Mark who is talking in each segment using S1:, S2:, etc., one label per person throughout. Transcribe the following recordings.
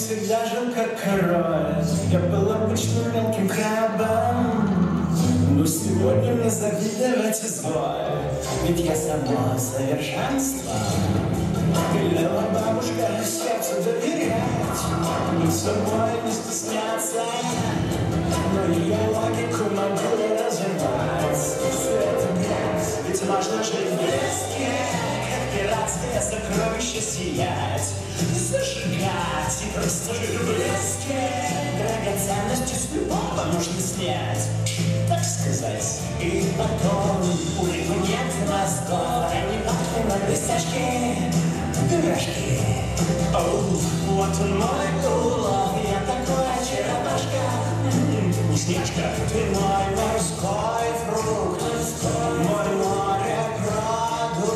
S1: всегда жил как король. Я был обычным мелким крабом, но сегодня мне завидовать изволь. Ведь я само совершенство. Велела бабушка сердцу доверять, быть собой не стесняться, но ее логику могу разорвать. Все это грязь, ведь можно жить в блеске, как пиратское сокровище сиять, зажигать и просто жить в блеске. Драгоценности с любого нужно снять, так сказать. И потом у него нет мозгов, они пахнут на блестяшки, пирожки. Оу, вот он мой улов, я такой очаровашка. Вкусняшка, ты мой морской фрукт, мой морепродукт.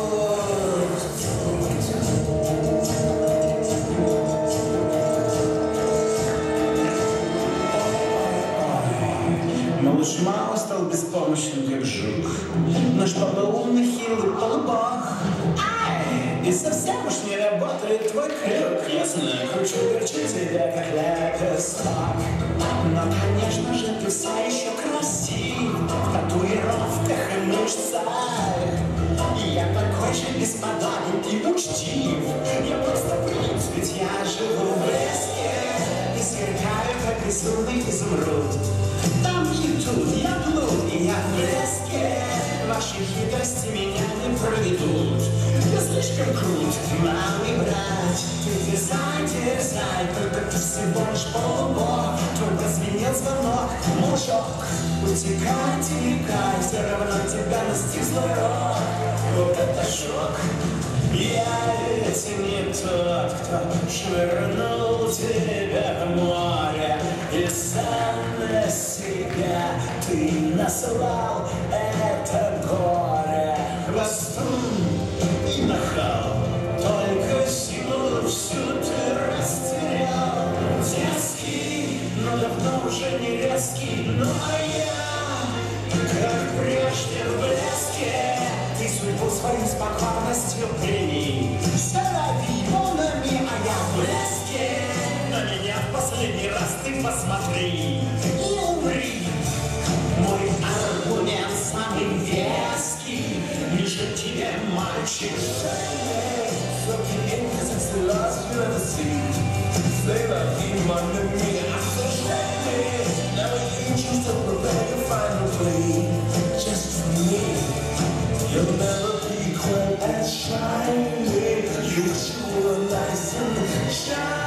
S1: Малыш Мао стал беспомощным, как жук. Наш папа умный, хилый полубог. И совсем уж не работает твой крюк. Ясно, кручу, верчу тебя, как лепесток. Но, конечно же, ты все еще красив в татуировках и мышцах. И я такой же бесподобен и учтив. Я просто принц, ведь я живу в блеске и сверкаю, как безумный изумруд. Там и тут я плыл, и я в блеске. Ваши хитрости меня не проведут. Я слишком крут, малый брат. Ты дерзай, только ты всего лишь полубог. Твой прозвенел звонок, мужик. Утекай, текай, все равно тебя настиг злой рок. Вот это шок. Я ведь не тот, кто швырнул тебя в море. И сам на себя ты наслал это горе. Хвостом и нахал, только силу всю ты растерял. Дерзкий, но давно уже не резкий. Ну а я, как прежде в блеске, ты судьбу свою спокойностью прими. Соловей волнами, а я в блеске. На меня в последний раз ты посмотри и умри. Мой аргумент самый веский. Ниже тебе, мальчик, шеи. So the innocence, the lost you ever see. Stay like him under me, I'm so shady. Never you choose to prepare your final plea. Just for me, you'll never be quite as shiny. You two are nice and shiny.